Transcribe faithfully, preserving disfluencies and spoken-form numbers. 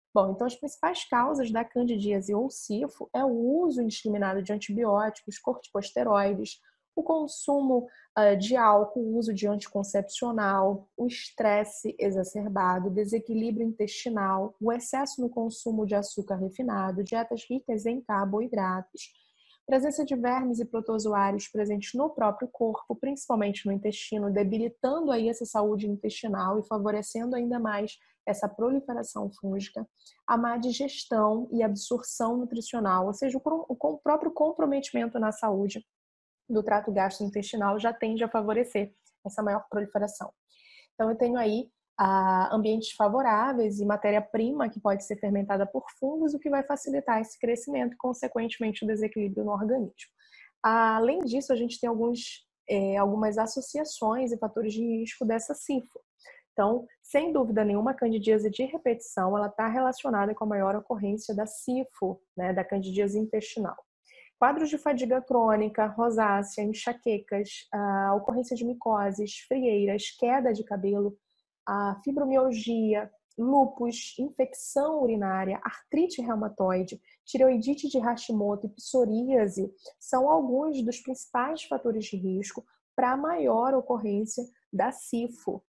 Bom, então as principais causas da candidíase ou sifo é o uso indiscriminado de antibióticos, corticosteroides, o consumo uh, de álcool, o uso de anticoncepcional, o estresse exacerbado, o desequilíbrio intestinal, o excesso no consumo de açúcar refinado, dietas ricas em carboidratos, presença de vermes e protozoários presentes no próprio corpo, principalmente no intestino, debilitando aí essa saúde intestinal e favorecendo ainda mais essa proliferação fúngica, a má digestão e absorção nutricional, ou seja, o próprio comprometimento na saúde do trato gastrointestinal já tende a favorecer essa maior proliferação. Então, eu tenho aí ah, ambientes favoráveis e matéria-prima que pode ser fermentada por fungos, o que vai facilitar esse crescimento e, consequentemente, o desequilíbrio no organismo. Além disso, a gente tem alguns, eh, algumas associações e fatores de risco dessa sifo. Então, sem dúvida nenhuma, a candidíase de repetição ela está relacionada com a maior ocorrência da sifo, né, da candidíase intestinal. Quadros de fadiga crônica, rosácea, enxaquecas, a ocorrência de micoses, frieiras, queda de cabelo, a fibromialgia, lúpus, infecção urinária, artrite reumatoide, tireoidite de Hashimoto e psoríase são alguns dos principais fatores de risco para a maior ocorrência da sifo.